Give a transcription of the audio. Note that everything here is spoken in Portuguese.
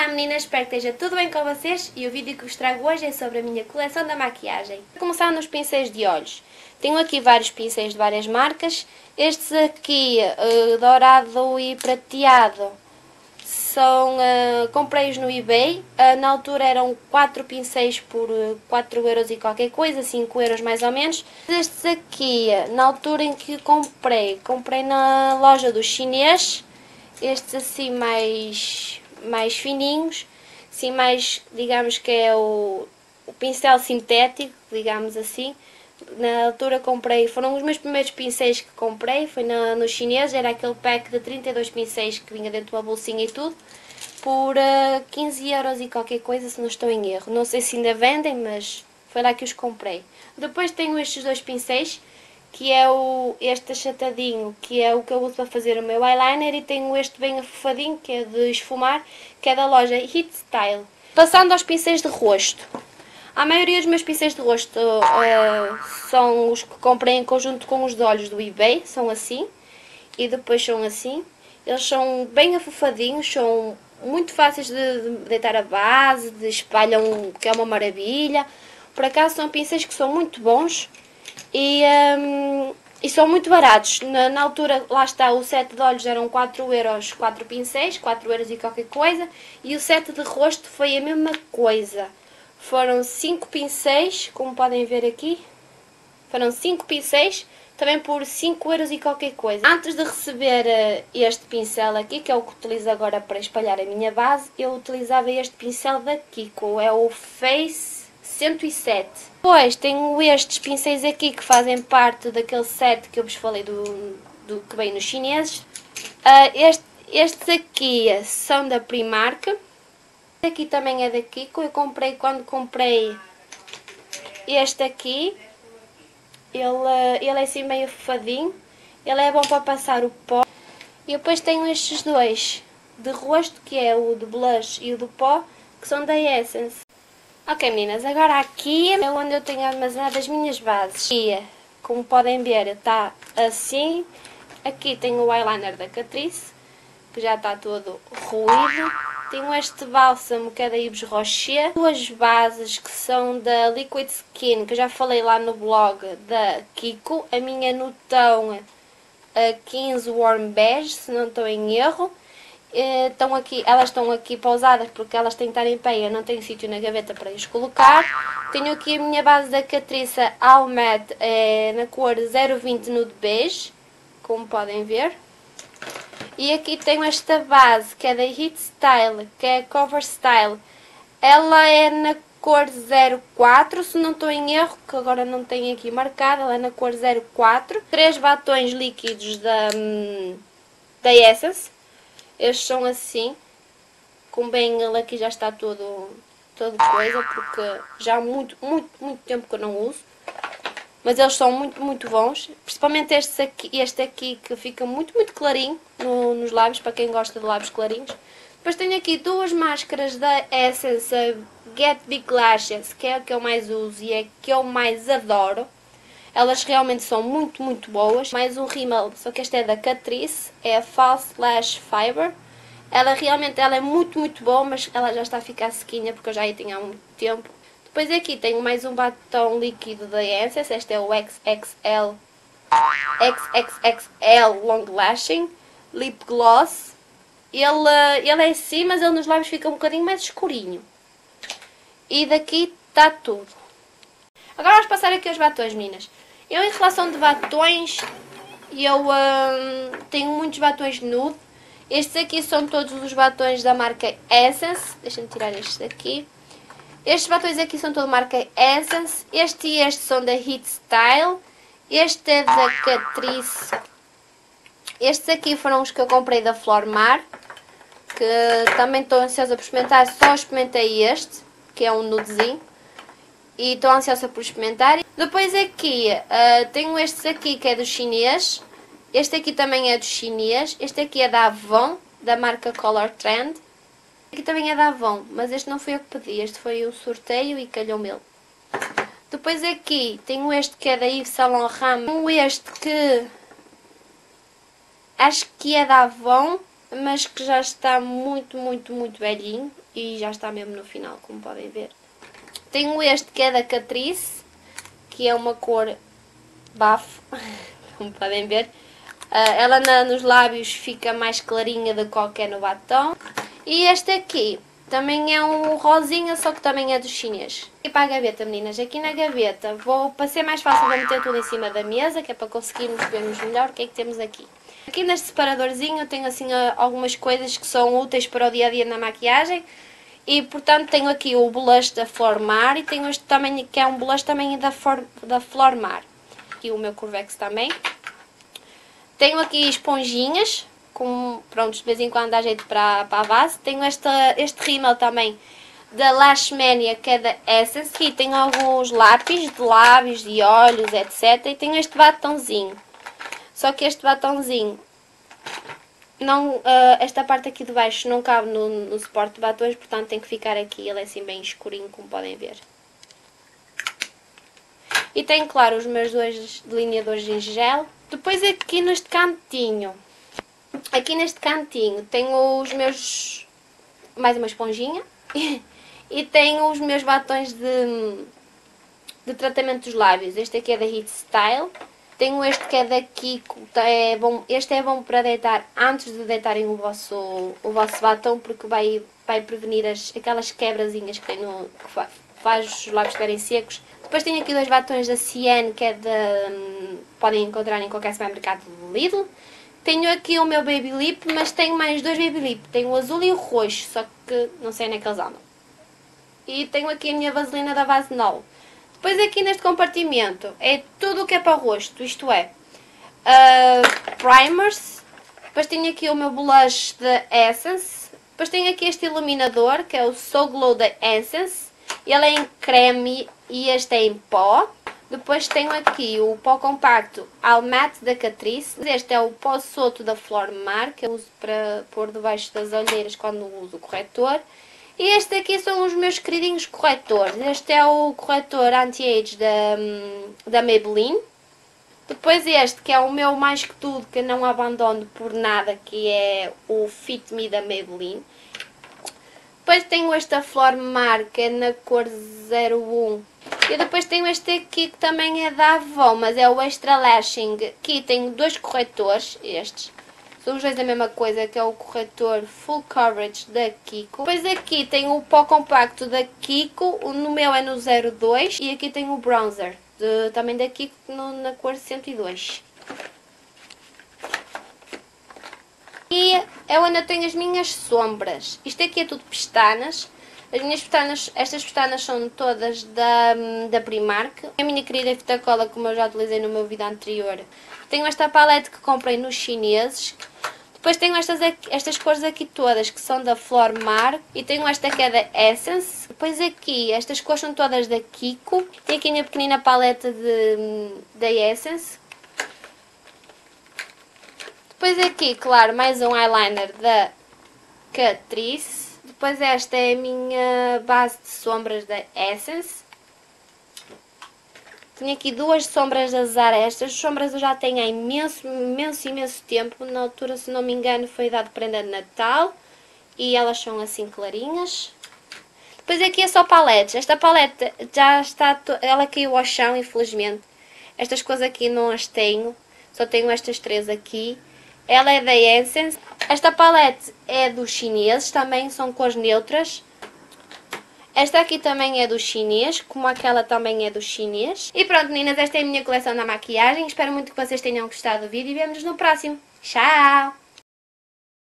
Olá meninas, espero que esteja tudo bem com vocês e o vídeo que vos trago hoje é sobre a minha coleção da maquiagem. Vou começar nos pincéis de olhos. Tenho aqui vários pincéis de várias marcas. Estes aqui, dourado e prateado, comprei-os no eBay. Na altura eram 4 pincéis por 4€ e qualquer coisa, 5€ mais ou menos. Estes aqui, na altura em que comprei na loja do chinês. Estes assim mais fininhos, assim mais, digamos que é o pincel sintético, digamos assim. Na altura comprei, foram os meus primeiros pincéis que comprei, foi no chinês, era aquele pack de 32 pincéis que vinha dentro de uma bolsinha e tudo, por 15€ e qualquer coisa, se não estou em erro. Não sei se ainda vendem, mas foi lá que os comprei. Depois tenho estes dois pincéis, que é este achatadinho, que é o que eu uso para fazer o meu eyeliner, e tenho este bem afofadinho, que é de esfumar, que é da loja Hit Style. Passando aos pincéis de rosto. A maioria dos meus pincéis de rosto são os que comprei em conjunto com os de olhos do eBay, são assim, e depois são assim. Eles são bem afofadinhos, são muito fáceis de deitar a base, de espalham, que é uma maravilha. Por acaso são pincéis que são muito bons. E são muito baratos. Na altura, lá está, o set de olhos eram 4€, 4 pincéis, 4€ e qualquer coisa. E o set de rosto foi a mesma coisa. Foram 5 pincéis, como podem ver aqui. Foram 5 pincéis, também por 5€ e qualquer coisa. Antes de receber este pincel aqui, que é o que utilizo agora para espalhar a minha base, eu utilizava este pincel da Kiko, é o Face 107. Depois tenho estes pincéis aqui que fazem parte daquele set que eu vos falei do que veio nos chineses. Estes aqui são da Primark. Este aqui também é da Kiko. Eu comprei quando comprei este aqui. Ele é assim meio fofadinho. Ele é bom para passar o pó. E depois tenho estes dois de rosto, que é o de blush e o do pó, que são da Essence. Ok meninas, agora aqui é onde eu tenho armazenado as minhas bases. E, como podem ver, está assim. Aqui tenho o eyeliner da Catrice, que já está todo ruído. Tenho este bálsamo que é da Yves Rocher. Duas bases que são da Liquid Skin, que eu já falei lá no blog da Kiko. A minha no tom 15 Warm Beige, se não estou em erro. Elas estão aqui pausadas porque elas têm que estar em pé, eu não tenho sítio na gaveta para as colocar. Tenho aqui a minha base da Catrice All Matte, na cor 020 Nude Beige, como podem ver. E aqui tenho esta base que é da Hit Style, que é Cover Style. Ela é na cor 04, se não estou em erro, que agora não tenho aqui marcada, ela é na cor 04. 3 batons líquidos da Essence. Estes são assim, com bem ele aqui já está todo coisa, porque já há muito tempo que eu não uso. Mas eles são muito bons, principalmente este aqui que fica muito clarinho nos lábios, para quem gosta de lábios clarinhos. Depois tenho aqui duas máscaras da Essence, Get Big Lashes, que é a que eu mais uso e é a que eu mais adoro. Elas realmente são muito boas. Mais um rímel, só que este é da Catrice, é a False Lash Fiber. Ela é muito boa, mas ela já está a ficar sequinha porque eu já a tinha há muito tempo. Depois aqui tenho mais um batom líquido da Essence, este é o XXL Long Lashing Lip Gloss. Ele é assim, mas ele nos lábios fica um bocadinho mais escurinho. E daqui está tudo. Agora vamos passar aqui aos batons, meninas. Eu, em relação de batons, tenho muitos batons nude. Estes aqui são todos os batons da marca Essence. Deixa-me tirar estes daqui. Estes batons aqui são todos da marca Essence. Este e este são da Hit Style. Este é da Catrice. Estes aqui foram os que eu comprei da Flormar, que também estou ansiosa por experimentar. Só experimentei este, que é um nudezinho. E estou ansiosa por experimentar. Depois aqui tenho estes aqui que é do chinês. Este aqui também é do chinês. Este aqui é da Avon, da marca Color Trend. Este aqui também é da Avon, mas este não foi eu que pedi. Este foi o sorteio e calhou-me ele. Depois aqui tenho este que é da Yves Saint Laurent. Tenho este que acho que é da Avon, mas que já está muito velhinho. e já está mesmo no final, como podem ver. Tenho este que é da Catrice, que é uma cor bafo, como podem ver. Ela nos lábios fica mais clarinha do que qualquer no batom. E este aqui também é um rosinha, só que também é do chinês. E para a gaveta, meninas, aqui na gaveta, para ser mais fácil, vou meter tudo em cima da mesa, que é para conseguirmos vermos melhor o que é que temos aqui. Aqui neste separadorzinho eu tenho assim algumas coisas que são úteis para o dia a dia na maquiagem. E portanto tenho aqui o blush da Flor Mar e tenho este também, que é um blush também da Flor Mar. Aqui o meu Curvex também. Tenho aqui esponjinhas, pronto, de vez em quando dá jeito para a base. Tenho este rímel também da Lash Mania, que é da Essence. Aqui tenho alguns lápis de lábios, de olhos, etc. E tenho este batonzinho. Só que este batonzinho, não, esta parte aqui de baixo não cabe no suporte de batons, portanto tem que ficar aqui. Ele é assim bem escurinho, como podem ver. E tenho, claro, os meus dois delineadores em gel. Depois aqui neste cantinho, tenho os meus, mais uma esponjinha, e tenho os meus batons de tratamento dos lábios. Este aqui é da Hit Style. Tenho este que é da Kiko, este é bom para deitar antes de deitarem o vosso batom, porque vai prevenir aquelas quebrazinhas que tem que faz os lábios ficarem secos. Depois tenho aqui dois batons da Cian, que é podem encontrar em qualquer supermercado do Lidl. Tenho aqui o meu Baby Lip, mas tenho mais dois Baby Lip. Tenho o azul e o roxo, só que não sei onde é que eles andam. E tenho aqui a minha vaselina da Vaseline. Depois aqui neste compartimento é tudo o que é para o rosto, isto é, primers. Depois tenho aqui o meu blush da Essence. Depois tenho aqui este iluminador, que é o So Glow da Essence. Ele é em creme e este é em pó. Depois tenho aqui o pó compacto All Matte da Catrice. Este é o pó solto da Flor Mar, que eu uso para pôr debaixo das olheiras quando uso o corretor. E este aqui são os meus queridinhos corretores. Este é o corretor anti-age da Maybelline. Depois este, que é o meu mais que tudo, que eu não abandono por nada, que é o Fit Me da Maybelline. Depois tenho esta Flor Mar, que é na cor 01. E depois tenho este aqui, que também é da Avon, mas é o Extra Lashing. Aqui tenho dois corretores, estes. São os dois a mesma coisa, que é o corretor Full Coverage da Kiko. Depois aqui tem o pó compacto da Kiko, no meu é no 02. E aqui tem o bronzer, também da Kiko, na cor 102. E é onde eu tenho as minhas sombras. Isto aqui é tudo pestanas. As minhas pestanas, estas pestanas são todas da Primark. A minha querida fita cola, como eu já utilizei no meu vídeo anterior. Tenho esta palete que comprei nos chineses. Depois tenho estas cores aqui todas, que são da Flor Mar. E tenho esta que é da Essence. Depois aqui, estas cores são todas da Kiko. Tenho aqui a minha pequenina paleta da Essence. Depois aqui, claro, mais um eyeliner da Catrice. Depois esta é a minha base de sombras da Essence. Tenho aqui duas sombras da Zara. Estas sombras eu já tenho há imenso tempo. Na altura, se não me engano, foi dado prenda de Natal. E elas são assim clarinhas. Depois aqui é só paletes. Esta paleta já está... Ela caiu ao chão, infelizmente. Estas coisas aqui não as tenho. Só tenho estas três aqui. Ela é da Essence. Esta palete é dos chineses. Também são cores neutras. Esta aqui também é do chinês, como aquela também é do chinês. E pronto, meninas, esta é a minha coleção da maquiagem. Espero muito que vocês tenham gostado do vídeo e vemo-nos no próximo. Tchau!